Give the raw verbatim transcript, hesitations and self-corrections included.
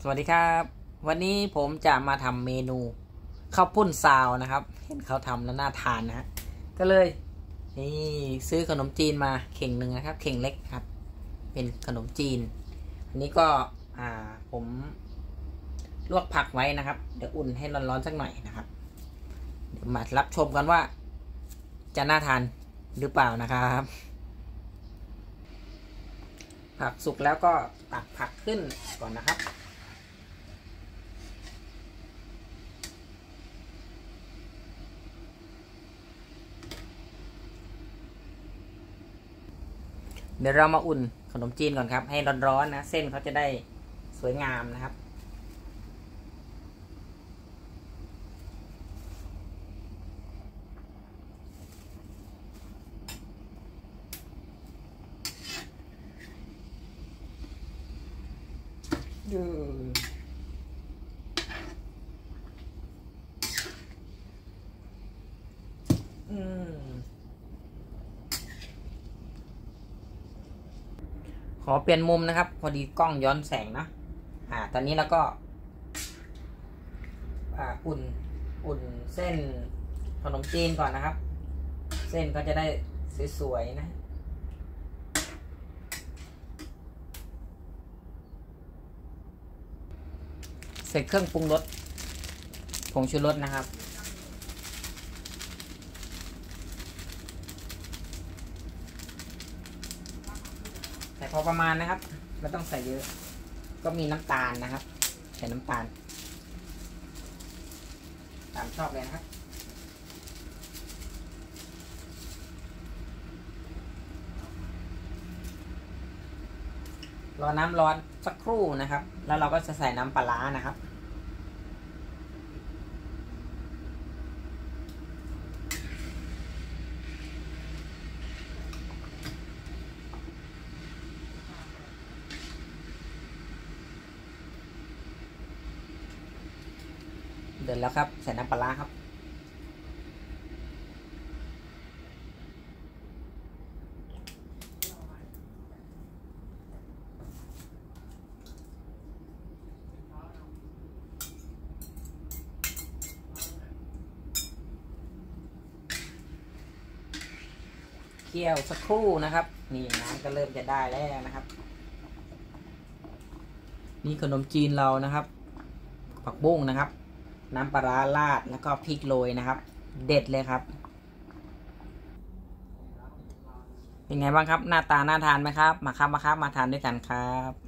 สวัสดีครับวันนี้ผมจะมาทำเมนูข้าวปุ้นซาวนะครับเห็นเขาทำแล้วน่าทานนะฮะก็เลยนี่ซื้อขนมจีนมาเข่งหนึ่งนะครับเข่งเล็กครับเป็นขนมจีนอันนี้ก็อ่าผมลวกผักไว้นะครับเดี๋ยวอุ่นให้ร้อนๆสักหน่อยนะครับเดี๋ยวมารับชมกันว่าจะน่าทานหรือเปล่านะครับผักสุกแล้วก็ตักผักขึ้นก่อนนะครับเดี๋ยวเรามาอุ่นขนมจีนก่อนครับให้ร้อนๆนะเส้นเขาจะได้สวยงามนะครับดูอืมขอเปลี่ยนมุมนะครับพอดีกล้องย้อนแสงนะอ่าตอนนี้แล้วก็อ่าอุ่นอุ่นเส้นขนมจีนก่อนนะครับเส้นก็จะได้สวยๆนะใส่เครื่องปรุงรสผงชูรสนะครับใส่พอประมาณนะครับไม่ต้องใส่เยอะก็มีน้ำตาลนะครับใส่น้ำตาลตามชอบเลยนะครับรอน้ำร้อนสักครู่นะครับแล้วเราก็จะใส่น้ำปลาร้านะครับเดือดแล้วครับใส่น้ำปลาร้าครับเคี่ยวสักครู่นะครับนี่น้ำก็เริ่มจะได้แล้วนะครับนี่ขนมจีนเรานะครับผักบุ้งนะครับน้ำปลาร้าราดแล้วก็พริกโรยนะครับเด็ดเลยครับเป็นไงบ้างครับหน้าตาน่าทานไหมครับมาครับมาครับมาทานด้วยกันครับ